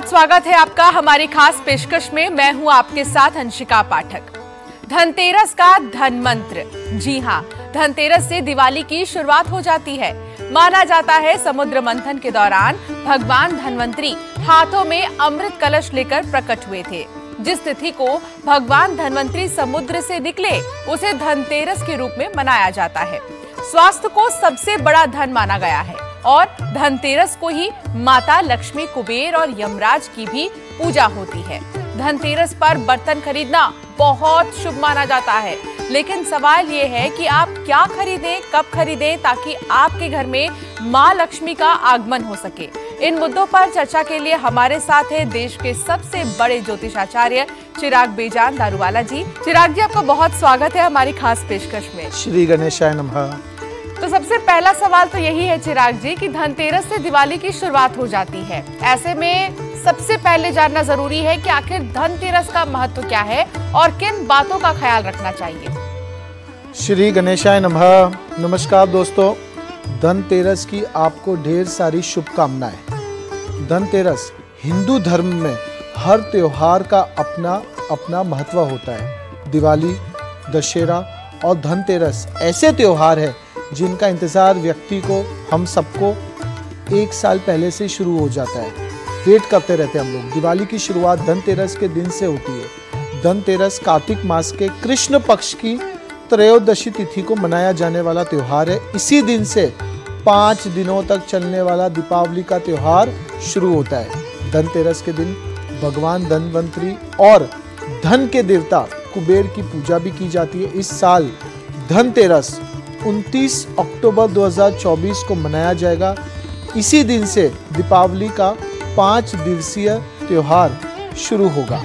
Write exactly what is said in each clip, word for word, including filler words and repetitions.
बहुत स्वागत है आपका हमारी खास पेशकश में। मैं हूं आपके साथ अंशिका पाठक। धनतेरस का धन मंत्र। जी हां, धनतेरस से दिवाली की शुरुआत हो जाती है। माना जाता है समुद्र मंथन के दौरान भगवान धनवंतरी हाथों में अमृत कलश लेकर प्रकट हुए थे। जिस तिथि को भगवान धनवंतरी समुद्र से निकले उसे धनतेरस के रूप में मनाया जाता है। स्वास्थ्य को सबसे बड़ा धन माना गया है और धनतेरस को ही माता लक्ष्मी, कुबेर और यमराज की भी पूजा होती है। धनतेरस पर बर्तन खरीदना बहुत शुभ माना जाता है, लेकिन सवाल ये है कि आप क्या खरीदें, कब खरीदें ताकि आपके घर में मां लक्ष्मी का आगमन हो सके। इन मुद्दों पर चर्चा के लिए हमारे साथ है देश के सबसे बड़े ज्योतिषाचार्य चिराग बेजान दारूवाला जी। चिराग जी, आपका बहुत स्वागत है हमारी खास पेशकश में। श्री गणेशाय नमः। तो सबसे पहला सवाल तो यही है चिराग जी कि धनतेरस से दिवाली की शुरुआत हो जाती है। ऐसे में सबसे पहले जानना जरूरी है कि आखिर धनतेरस का महत्व क्या है और किन बातों का ख्याल रखना चाहिए। श्री गणेशाय नमः। नमस्कार दोस्तों, धनतेरस की आपको ढेर सारी शुभकामनाएं। धनतेरस हिंदू धर्म में हर त्योहार का अपना अपना महत्व होता है। दिवाली, दशहरा और धनतेरस ऐसे त्योहार है जिनका इंतजार व्यक्ति को, हम सबको एक साल पहले से शुरू हो जाता है। वेट करते रहते हैं हम लोग। दिवाली की शुरुआत धनतेरस के दिन से होती है। धनतेरस कार्तिक मास के कृष्ण पक्ष की त्रयोदशी तिथि को मनाया जाने वाला त्योहार है। इसी दिन से पाँच दिनों तक चलने वाला दीपावली का त्योहार शुरू होता है। धनतेरस के दिन भगवान धनवंतरी और धन के देवता कुबेर की पूजा भी की जाती है। इस साल धनतेरस उनतीस अक्टूबर दो हज़ार चौबीस को मनाया जाएगा। इसी दिन से दीपावली का पाँच दिवसीय त्योहार शुरू होगा।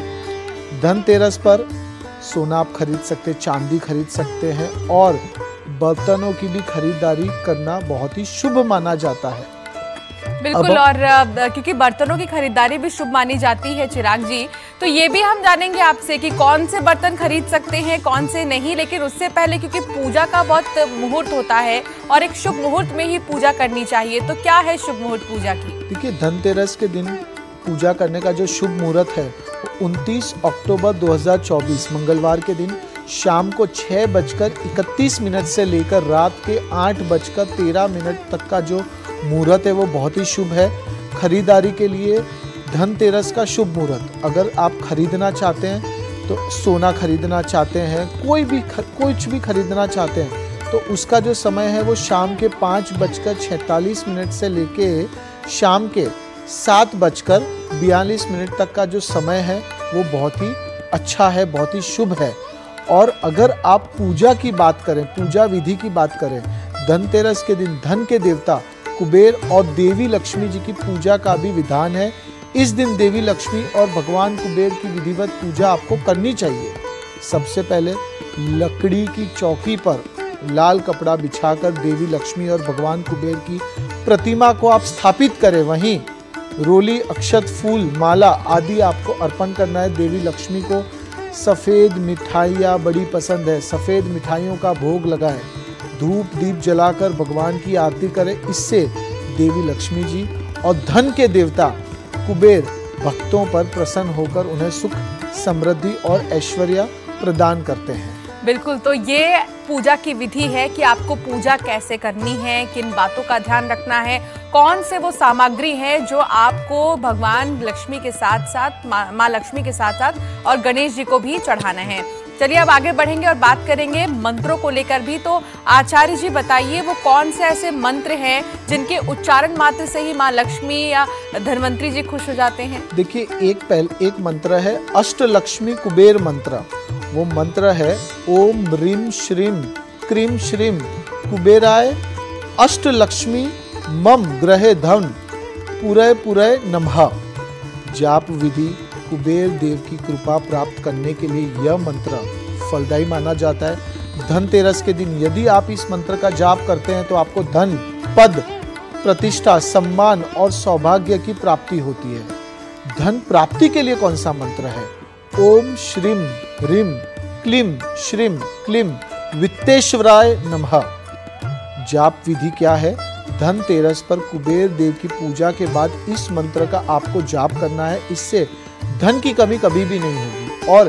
धनतेरस पर सोना आप खरीद सकते, चांदी खरीद सकते हैं और बर्तनों की भी खरीदारी करना बहुत ही शुभ माना जाता है। बिल्कुल, और क्योंकि बर्तनों की खरीदारी भी शुभ मानी जाती है चिराग जी, तो ये भी हम जानेंगे आपसे कि कौन से बर्तन खरीद सकते हैं, कौन से नहीं। लेकिन उससे पहले, क्योंकि पूजा का बहुत मुहूर्त होता है और एक शुभ मुहूर्त में ही पूजा करनी चाहिए, तो क्या है शुभ मुहूर्त पूजा की? देखिए, धनतेरस के दिन पूजा करने का जो शुभ मुहूर्त है उनतीस अक्टूबर दो हज़ार चौबीस मंगलवार के दिन शाम को छः बजकर इकतीस मिनट से लेकर रात के आठ बजकर तेरह मिनट तक का जो मुहूर्त है वो बहुत ही शुभ है खरीदारी के लिए। धनतेरस का शुभ मुहूर्त, अगर आप खरीदना चाहते हैं तो सोना खरीदना चाहते हैं, कोई भी कुछ भी खरीदना चाहते हैं तो उसका जो समय है वो शाम के पाँच बजकर छैंतालीस मिनट से लेके शाम के सात बजकर बयालीस मिनट तक का जो समय है वो बहुत ही अच्छा है, बहुत ही शुभ है। और अगर आप पूजा की बात करें, पूजा विधि की बात करें, धनतेरस के दिन धन के देवता कुबेर और देवी लक्ष्मी जी की पूजा का भी विधान है। इस दिन देवी लक्ष्मी और भगवान कुबेर की विधिवत पूजा आपको करनी चाहिए। सबसे पहले लकड़ी की चौकी पर लाल कपड़ा बिछाकर देवी लक्ष्मी और भगवान कुबेर की प्रतिमा को आप स्थापित करें। वहीं रोली, अक्षत, फूल, माला आदि आपको अर्पण करना है। देवी लक्ष्मी को सफ़ेद मिठाइयाँ बड़ी पसंद है। सफ़ेद मिठाइयों का भोग लगाएं। धूप दीप जलाकर भगवान की आरती करें। इससे देवी लक्ष्मी जी और धन के देवता कुबेर भक्तों पर प्रसन्न होकर उन्हें सुख, समृद्धि और ऐश्वर्य प्रदान करते हैं। बिल्कुल, तो ये पूजा की विधि है कि आपको पूजा कैसे करनी है, किन बातों का ध्यान रखना है, कौन से वो सामग्री है जो आपको भगवान लक्ष्मी के साथ साथ माँ मा लक्ष्मी के साथ साथ और गणेश जी को भी चढ़ाना है। चलिए अब आगे बढ़ेंगे और बात करेंगे मंत्रों को लेकर भी। तो आचार्य जी बताइए, वो कौन से ऐसे मंत्र हैं जिनके उच्चारण मात्र से ही माँ लक्ष्मी या धनवंतरी जी खुश हो जाते हैं? देखिए, एक पहले एक मंत्र है अष्टलक्ष्मी कुबेर मंत्र। वो मंत्र है ओम ह्रीं श्रीं क्रीं श्रीं कुबेराय अष्टलक्ष्मी मम ग्रहे धन पुरय पुरय नमः। जाप विधि कुबेर देव की कृपा प्राप्त करने के लिए यह मंत्र फलदायी माना जाता है। धनतेरस के दिन यदि आप इस मंत्र का जाप करते हैं तो आपको धन, पद, प्रतिष्ठा, सम्मान और सौभाग्य की प्राप्ति होती है। धन प्राप्ति के लिए कौन सा मंत्र है? ओम श्रीं ह्रीं क्लीं श्रीं क्लीं वित्तेश्वराय नमः। जाप विधि क्या है? धनतेरस पर कुबेर देव की पूजा के बाद इस मंत्र का आपको जाप करना है। इससे धन की कमी कभी भी नहीं होगी और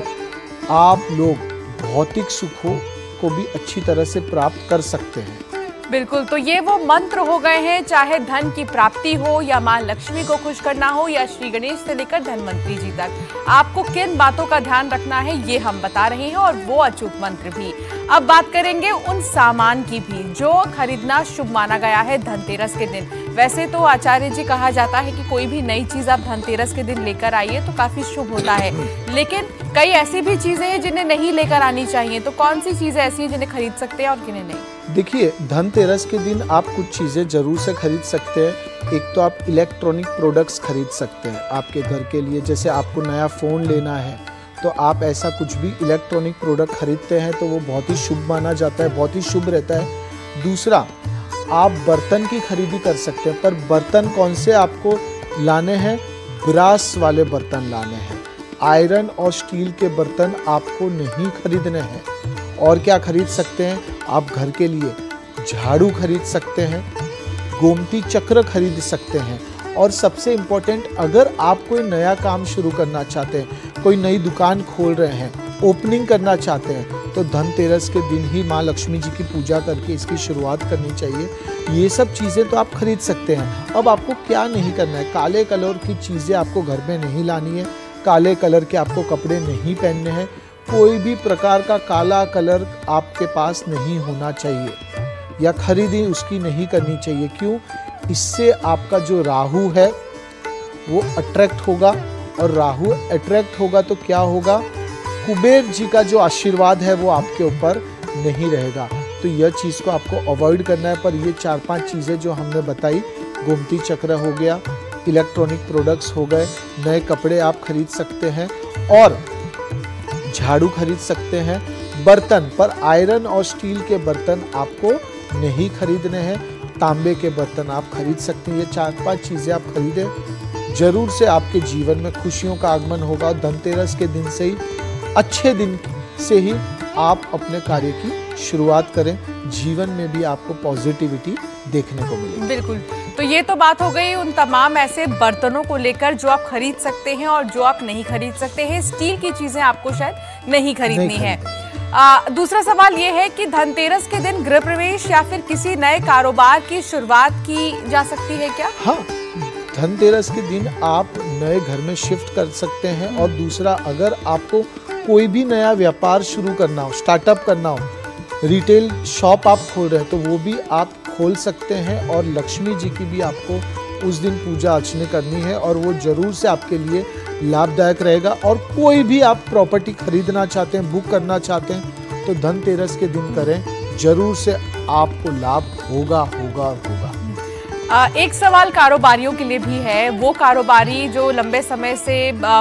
आप लोग भौतिक सुखों को भी अच्छी तरह से प्राप्त कर सकते हैं। बिल्कुल, तो ये वो मंत्र हो गए हैं, चाहे धन की प्राप्ति हो या मां लक्ष्मी को खुश करना हो या श्री गणेश से लेकर धनवंतरी जी तक, आपको किन बातों का ध्यान रखना है ये हम बता रहे हैं और वो अचूक मंत्र भी। अब बात करेंगे उन सामान की भी जो खरीदना शुभ माना गया है धनतेरस के दिन। वैसे तो आचार्य जी कहा जाता है कि कोई भी नई चीज आप धनतेरस के दिन लेकर आइए तो काफी शुभ होता है, लेकिन कई ऐसी भी चीजें हैं जिन्हें नहीं लेकर आनी चाहिए। तो कौन सी चीजें ऐसी हैं जिन्हें खरीद सकते हैं और किन्हें नहीं? देखिए, धनतेरस के दिन आप कुछ चीज़ें जरूर से खरीद सकते हैं। एक तो आप इलेक्ट्रॉनिक प्रोडक्ट्स खरीद सकते हैं आपके घर के लिए। जैसे आपको नया फ़ोन लेना है तो आप ऐसा कुछ भी इलेक्ट्रॉनिक प्रोडक्ट खरीदते हैं तो वो बहुत ही शुभ माना जाता है, बहुत ही शुभ रहता है। दूसरा, आप बर्तन की खरीदी कर सकते हैं, पर बर्तन कौन से आपको लाने हैं? ब्रास वाले बर्तन लाने हैं। आयरन और स्टील के बर्तन आपको नहीं खरीदने हैं। और क्या खरीद सकते हैं? आप घर के लिए झाड़ू खरीद सकते हैं, गोमती चक्र खरीद सकते हैं। और सबसे इम्पोर्टेंट, अगर आप कोई नया काम शुरू करना चाहते हैं, कोई नई दुकान खोल रहे हैं, ओपनिंग करना चाहते हैं, तो धनतेरस के दिन ही माँ लक्ष्मी जी की पूजा करके इसकी शुरुआत करनी चाहिए। ये सब चीज़ें तो आप खरीद सकते हैं। अब आपको क्या नहीं करना है? काले कलर की चीज़ें आपको घर में नहीं लानी है, काले कलर के आपको कपड़े नहीं पहनने हैं, कोई भी प्रकार का काला कलर आपके पास नहीं होना चाहिए या खरीदी उसकी नहीं करनी चाहिए। क्यों? इससे आपका जो राहु है वो अट्रैक्ट होगा और राहु अट्रैक्ट होगा तो क्या होगा? कुबेर जी का जो आशीर्वाद है वो आपके ऊपर नहीं रहेगा। तो यह चीज़ को आपको अवॉइड करना है। पर ये चार पांच चीज़ें जो हमने बताई, गोमती चक्र हो गया, इलेक्ट्रॉनिक प्रोडक्ट्स हो गए, नए कपड़े आप खरीद सकते हैं और झाड़ू खरीद सकते हैं। बर्तन पर आयरन और स्टील के बर्तन आपको नहीं खरीदने हैं, तांबे के बर्तन आप खरीद सकते हैं। ये चार पांच चीज़ें आप खरीदें, जरूर से आपके जीवन में खुशियों का आगमन होगा। धनतेरस के दिन से ही, अच्छे दिन से ही आप अपने कार्य की शुरुआत करें, जीवन में भी आपको पॉजिटिविटी देखने को मिलेगी। बिल्कुल, तो ये तो बात हो गई उन तमाम ऐसे बर्तनों को लेकर जो आप खरीद सकते हैं और जो आप नहीं खरीद सकते हैं। स्टील की चीजें आपको शायद नहीं खरीदनी नहीं है। आ, दूसरा सवाल ये है कि धनतेरस के दिन गृह प्रवेश या फिर किसी नए कारोबार की शुरुआत की जा सकती है क्या? हाँ, धनतेरस के दिन आप नए घर में शिफ्ट कर सकते हैं। और दूसरा, अगर आपको कोई भी नया व्यापार शुरू करना हो, स्टार्टअप करना हो, रिटेल शॉप आप खोल रहे हैं तो वो भी आप खोल सकते हैं। और लक्ष्मी जी की भी आपको उस दिन पूजा अर्चना करनी है और वो जरूर से आपके लिए लाभदायक रहेगा। और कोई भी आप प्रॉपर्टी खरीदना चाहते हैं, बुक करना चाहते हैं तो धनतेरस के दिन करें, जरूर से आपको लाभ होगा होगा होगा। आ, एक सवाल कारोबारियों के लिए भी है। वो कारोबारी जो लंबे समय से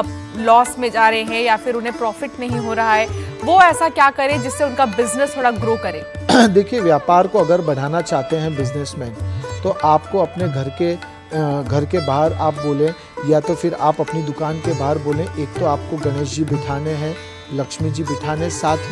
लॉस में जा रहे हैं या फिर उन्हें प्रॉफिट नहीं हो रहा है, वो ऐसा क्या करें जिससे उनका बिजनेस थोड़ा ग्रो करे? देखिए, व्यापार को अगर बढ़ाना चाहते हैं बिजनेसमैन, तो आपको अपने घर के घर के बाहर आप बोलें या तो फिर आप अपनी दुकान के बाहर बोलें। एक तो आपको गणेश जी बिठाने हैं, लक्ष्मी जी बिठाने, साथ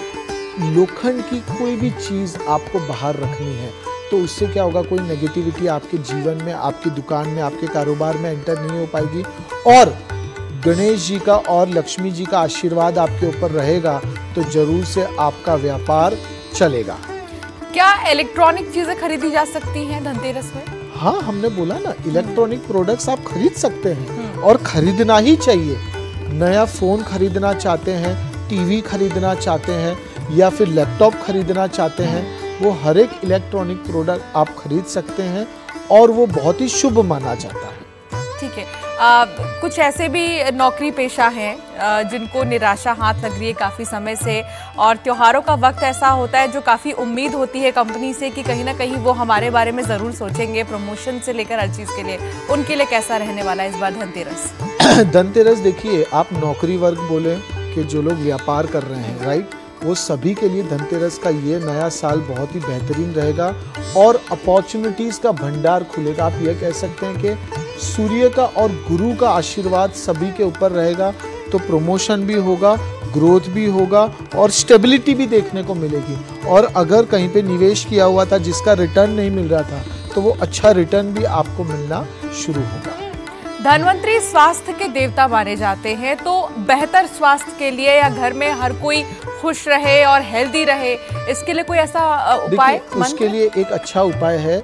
में लोखंड की कोई भी चीज़ आपको बाहर रखनी है। तो उससे क्या होगा? कोई नेगेटिविटी आपके जीवन में, आपकी दुकान में, आपके कारोबार में एंटर नहीं हो पाएगी और गणेश जी का और लक्ष्मी जी का आशीर्वाद आपके ऊपर रहेगा तो जरूर से आपका व्यापार चलेगा। क्या इलेक्ट्रॉनिक चीजें खरीदी जा सकती हैं धनतेरस में? हाँ, हमने बोला ना, इलेक्ट्रॉनिक प्रोडक्ट्स आप खरीद सकते हैं और खरीदना ही चाहिए। नया फोन खरीदना चाहते हैं, टीवी खरीदना चाहते हैं या फिर लैपटॉप खरीदना चाहते हैं, वो हर एक इलेक्ट्रॉनिक प्रोडक्ट आप खरीद सकते हैं और वो बहुत ही शुभ माना जाता है। ठीक है। आ, कुछ ऐसे भी नौकरी पेशा हैं जिनको निराशा हाथ लग रही है काफ़ी समय से, और त्योहारों का वक्त ऐसा होता है जो काफ़ी उम्मीद होती है कंपनी से कि कहीं ना कहीं वो हमारे बारे में ज़रूर सोचेंगे, प्रमोशन से लेकर हर चीज़ के लिए। उनके लिए कैसा रहने वाला है इस बार धनतेरस? धनतेरस देखिए, आप नौकरी वर्ग बोले कि जो लोग व्यापार कर रहे हैं, राइट, वो सभी के लिए धनतेरस का ये नया साल बहुत ही बेहतरीन रहेगा और अपॉर्चुनिटीज़ का भंडार खुलेगा। आप ये कह सकते हैं कि सूर्य का और गुरु का आशीर्वाद सभी के ऊपर रहेगा तो प्रमोशन भी होगा, ग्रोथ भी होगा और स्टेबिलिटी भी देखने को मिलेगी। और अगर कहीं पे निवेश किया हुआ था जिसका रिटर्न नहीं मिल रहा था तो वो अच्छा रिटर्न भी आपको मिलना शुरू होगा। धनवंतरी स्वास्थ्य के देवता माने जाते हैं, तो बेहतर स्वास्थ्य के लिए या घर में हर कोई खुश रहे और हेल्दी रहे, इसके लिए कोई ऐसा उपाय? उसके लिए एक अच्छा उपाय है।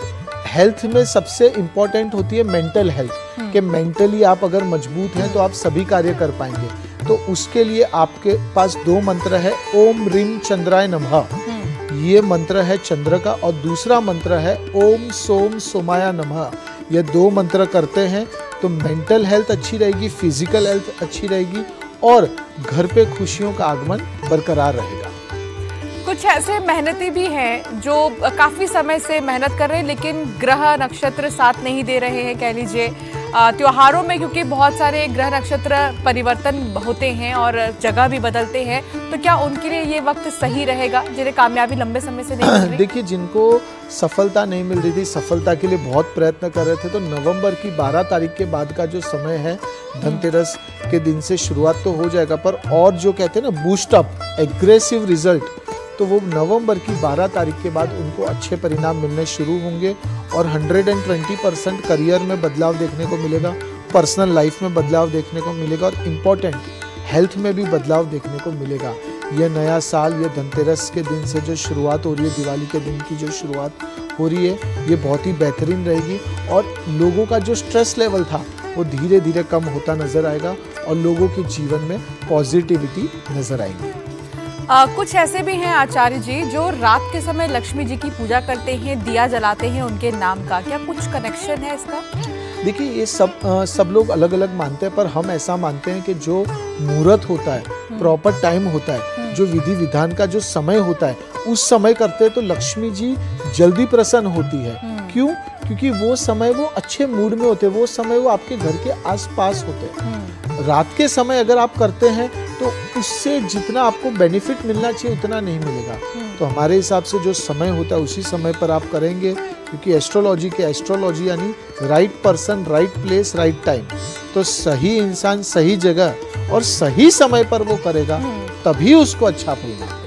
हेल्थ में सबसे इम्पोर्टेंट होती है मेंटल हेल्थ, कि मेंटली आप अगर मजबूत हैं तो आप सभी कार्य कर पाएंगे। तो उसके लिए आपके पास दो मंत्र है, ओम ह्रीं चंद्राय नमः, ये मंत्र है चंद्र का, और दूसरा मंत्र है ओम सोम सोमाय नमः। ये दो मंत्र करते हैं तो मेंटल हेल्थ अच्छी रहेगी, फिजिकल हेल्थ अच्छी रहेगी और घर पे खुशियों का आगमन बरकरार रहेगा। कुछ ऐसे मेहनती भी हैं जो काफ़ी समय से मेहनत कर रहे हैं, लेकिन ग्रह नक्षत्र साथ नहीं दे रहे हैं, कह लीजिए त्योहारों में, क्योंकि बहुत सारे ग्रह नक्षत्र परिवर्तन होते हैं और जगह भी बदलते हैं, तो क्या उनके लिए ये वक्त सही रहेगा जिन्हें कामयाबी लंबे समय से नहीं मिल रही? देखिए, जिनको सफलता नहीं मिल रही थी, सफलता के लिए बहुत प्रयत्न कर रहे थे, तो नवंबर की बारह तारीख के बाद का जो समय है, धनतेरस के दिन से शुरुआत तो हो जाएगा, पर और जो कहते हैं ना बूस्ट अप, एग्रेसिव रिजल्ट, तो वो नवंबर की बारह तारीख के बाद उनको अच्छे परिणाम मिलने शुरू होंगे और एक सौ बीस परसेंट करियर में बदलाव देखने को मिलेगा, पर्सनल लाइफ में बदलाव देखने को मिलेगा और इम्पोर्टेंट हेल्थ में भी बदलाव देखने को मिलेगा। ये नया साल, ये धनतेरस के दिन से जो शुरुआत हो रही है, दिवाली के दिन की जो शुरुआत हो रही है, ये बहुत ही बेहतरीन रहेगी और लोगों का जो स्ट्रेस लेवल था वो धीरे धीरे कम होता नजर आएगा और लोगों के जीवन में पॉजिटिविटी नजर आएगी। आ, कुछ ऐसे भी हैं आचार्य जी जो रात के समय लक्ष्मी जी की पूजा करते हैं, दिया जलाते हैं उनके नाम का, क्या कुछ कनेक्शन है इसका? देखिए, ये सब आ, सब लोग अलग अलग मानते हैं, पर हम ऐसा मानते हैं कि जो मुहूर्त होता है, प्रॉपर टाइम होता है, जो विधि विधान का जो समय होता है, उस समय करते हैं तो लक्ष्मी जी जल्दी प्रसन्न होती है। क्यों? क्योंकि वो समय वो अच्छे मूड में होते हैं, वो समय वो आपके घर के आसपास होते हैं। रात के समय अगर आप करते हैं तो उससे जितना आपको बेनिफिट मिलना चाहिए उतना नहीं मिलेगा। तो हमारे हिसाब से जो समय होता है उसी समय पर आप करेंगे, क्योंकि एस्ट्रोलॉजी के एस्ट्रोलॉजी यानी right person, right place, right time. तो सही इंसान सही जगह और सही समय पर वो करेगा, तभी उसको अच्छा परिणाम मिलेगा।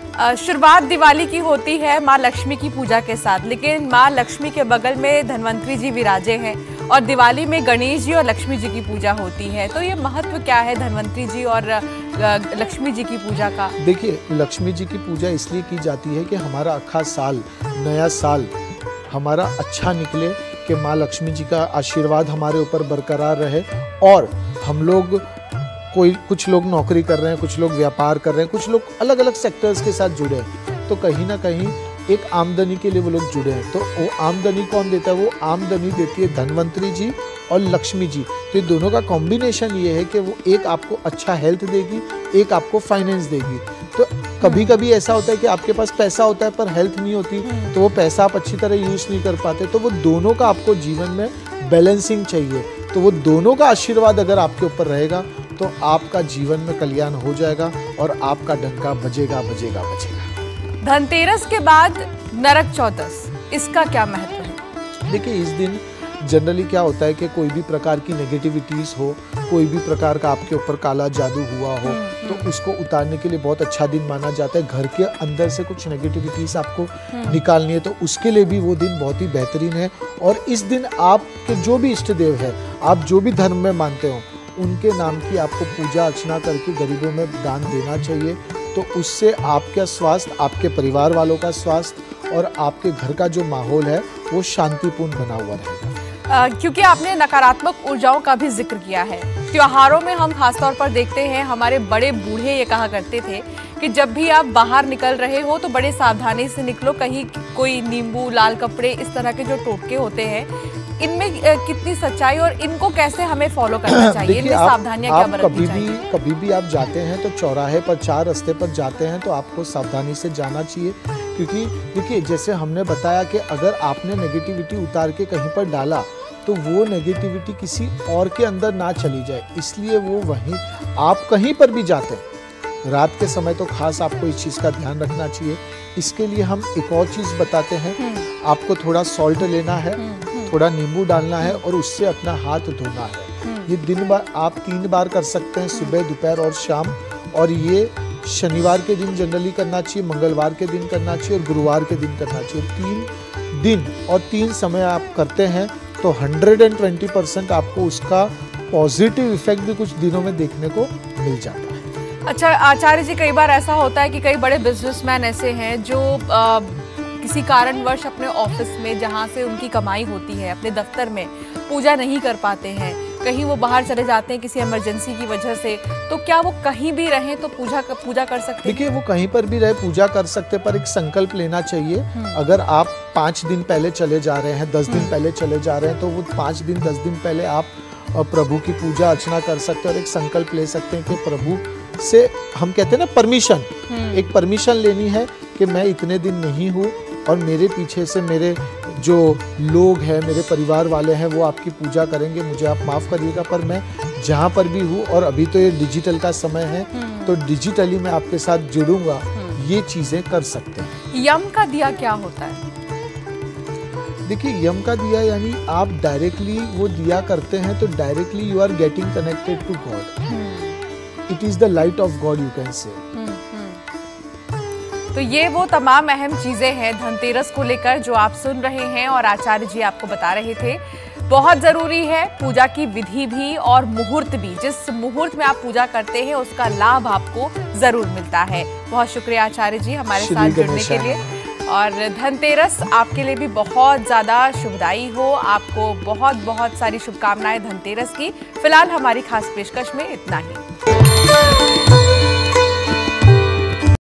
शुरुआत दिवाली की होती है माँ लक्ष्मी की पूजा के साथ, लेकिन माँ लक्ष्मी के बगल में धनवंतरी जी विराजे हैं और दिवाली में गणेश जी और लक्ष्मी जी की पूजा होती है, तो ये महत्व क्या है धनवंतरी जी और लक्ष्मी जी की पूजा का? देखिए, लक्ष्मी जी की पूजा इसलिए की जाती है कि हमारा अखा साल, नया साल हमारा अच्छा निकले, कि माँ लक्ष्मी जी का आशीर्वाद हमारे ऊपर बरकरार रहे और हम लोग, कोई कुछ लोग नौकरी कर रहे हैं, कुछ लोग व्यापार कर रहे हैं, कुछ लोग अलग अलग सेक्टर्स के साथ जुड़े हैं, तो कहीं ना कहीं एक आमदनी के लिए वो लोग जुड़े हैं। तो वो आमदनी कौन देता है? वो आमदनी देती है धनवंतरी जी और लक्ष्मी जी। तो दोनों का कॉम्बिनेशन ये है कि वो एक आपको अच्छा हेल्थ देगी, एक आपको फाइनेंस देगी। तो कभी कभी ऐसा होता है कि आपके पास पैसा होता है पर हेल्थ नहीं होती, तो वो पैसा आप अच्छी तरह यूज नहीं कर पाते। तो वो दोनों का आपको जीवन में बैलेंसिंग चाहिए, तो वो दोनों का आशीर्वाद अगर आपके ऊपर रहेगा तो आपका जीवन में कल्याण हो जाएगा और आपका डंका बजेगा बजेगा बजेगा। धनतेरस के बाद नरक चौदस, इसका क्या महत्व है? देखिए, इस दिन जनरली क्या होता है कि कोई भी प्रकार की नेगेटिविटीज हो, कोई भी प्रकार का आपके ऊपर काला जादू हुआ हो, तो उसको उतारने के लिए बहुत अच्छा दिन माना जाता है। घर के अंदर से कुछ नेगेटिविटीज आपको निकालनी है, तो उसके लिए भी वो दिन बहुत ही बेहतरीन है। और इस दिन आपके जो भी इष्ट देव है, आप जो भी धर्म में मानते हो, उनके नाम की आपको पूजा अर्चना करके गरीबों में दान देना चाहिए। तो उससे आपका स्वास्थ्य, आपके परिवार वालों का स्वास्थ्य और आपके घर का जो माहौल है वो शांतिपूर्ण बना हुआ रहेगा। आ, क्योंकि आपने नकारात्मक ऊर्जाओं का भी जिक्र किया है, त्योहारों में हम खासतौर पर देखते हैं, हमारे बड़े बूढ़े ये कहा करते थे कि जब भी आप बाहर निकल रहे हो तो बड़े सावधानी से निकलो, कहीं कोई नींबू, लाल कपड़े, इस तरह के जो टोटके होते हैं, इनमें कितनी सच्चाई और इनको कैसे हमें फॉलो करना चाहिए, इनमें सावधानियां क्या बरतनी चाहिए? कभी भी कभी भी आप जाते हैं तो चौराहे पर, चार रास्ते पर जाते हैं तो आपको सावधानी से जाना चाहिए, क्योंकि देखिए, जैसे हमने बताया कि अगर आपने नेगेटिविटी उतार के कहीं पर डाला तो वो नेगेटिविटी किसी और के अंदर ना चली जाए, इसलिए वो वहीं, आप कहीं पर भी जाते हैं रात के समय तो खास आपको इस चीज़ का ध्यान रखना चाहिए। इसके लिए हम एक और चीज़ बताते हैं, आपको थोड़ा सॉल्ट लेना है, थोड़ा नींबू डालना है और उससे अपना हाथ धोना है। ये दिन बार आप तीन बार कर सकते हैं, सुबह, दोपहर और शाम। और ये शनिवार के दिन जनरली करना चाहिए, मंगलवार के दिन करना चाहिए और गुरुवार के दिन करना चाहिए। तीन दिन और तीन समय आप करते हैं तो हंड्रेड एंड ट्वेंटी परसेंट आपको उसका पॉजिटिव इफेक्ट भी कुछ दिनों में देखने को मिल जाता है। अच्छा आचार्य जी, कई बार ऐसा होता है कि कई बड़े बिजनेसमैन ऐसे हैं जो आ, किसी कारणवश अपने ऑफिस में जहाँ से उनकी कमाई होती है, अपने दफ्तर में पूजा नहीं कर पाते हैं, कहीं वो बाहर चले जाते हैं किसी इमरजेंसी की वजह से, तो क्या वो कहीं भी रहें तो पूजा पूजा कर सकते हैं? देखिए, वो कहीं पर भी रहे पूजा कर सकते, पर एक संकल्प लेना चाहिए। अगर आप पाँच दिन पहले चले जा रहे हैं, दस दिन पहले चले जा रहे हैं, तो वो पाँच दिन दस दिन पहले आप प्रभु की पूजा अर्चना कर सकते हैं और एक संकल्प ले सकते हैं कि प्रभु से, हम कहते हैं ना परमिशन, एक परमिशन लेनी है कि मैं इतने दिन नहीं हूँ और मेरे पीछे से मेरे जो लोग हैं, मेरे परिवार वाले हैं, वो आपकी पूजा करेंगे, मुझे आप माफ़ करिएगा, पर मैं जहाँ पर भी हूँ, और अभी तो ये डिजिटल का समय है तो डिजिटली मैं आपके साथ जुड़ूंगा, ये चीज़ें कर सकते हैं। यम का दिया क्या होता है? देखिए, यम का दिया यानी आप डायरेक्टली वो दिया करते हैं तो directly you are getting connected to God. It is the light of God, you can say. तो ये वो तमाम अहम चीजें हैं धनतेरस को लेकर जो आप सुन रहे हैं और आचार्य जी आपको बता रहे थे। बहुत जरूरी है पूजा की विधि भी और मुहूर्त भी। जिस मुहूर्त में आप पूजा करते हैं उसका लाभ आपको जरूर मिलता है। बहुत शुक्रिया आचार्य जी हमारे साथ जुड़ने के लिए। और धनतेरस आपके लिए भी बहुत ज़्यादा शुभदायी हो। आपको बहुत बहुत सारी शुभकामनाएं धनतेरस की। फिलहाल हमारी खास पेशकश में इतना ही।